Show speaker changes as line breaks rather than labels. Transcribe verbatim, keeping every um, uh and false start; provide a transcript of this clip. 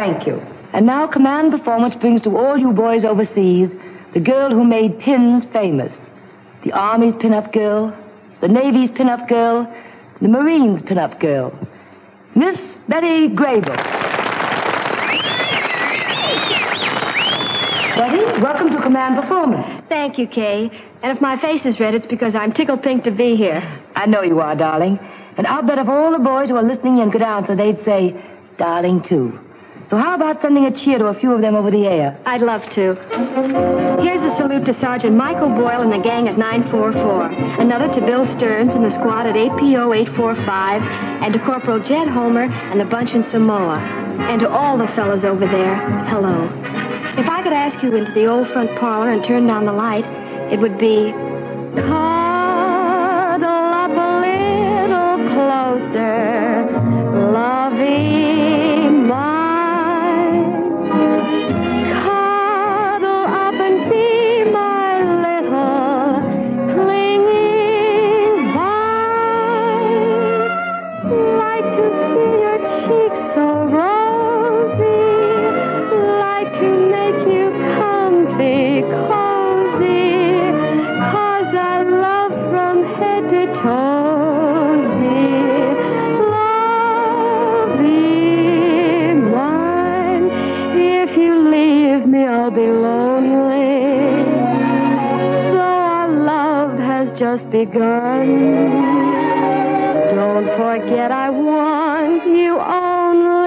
thank you. And now command performance brings to all you boys overseas the girl who made pins famous. The Army's pin-up girl, the Navy's pin-up girl, the Marines pin-up girl. Miss Betty Grable. Betty, welcome to command performance.
Thank you, Kay. And if my face is red, it's because I'm tickled pink to be here.
I know you are, darling. And I'll bet if all the boys who are listening in could answer, they'd say, darling, too. So how about sending a cheer to a few of them over the air?
I'd love to. Here's a salute to Sergeant Michael Boyle and the gang at nine four four. Another to Bill Stearns and the squad at A P O eight four five. And to Corporal Jed Homer and the bunch in Samoa. And to all the fellas over there, hello. If I could ask you into the old front parlor and turn down the light, it would be... Cuddle up a little closer, lovey mine. Cuddle up and be my little clinging vine. Like to see your cheeks so rosy, like to make you comfy, cozy, 'cause I love from head to toesy. Lovey mine, if you leave me, I'll be lonely. Though our love has just begun, don't forget I want you only.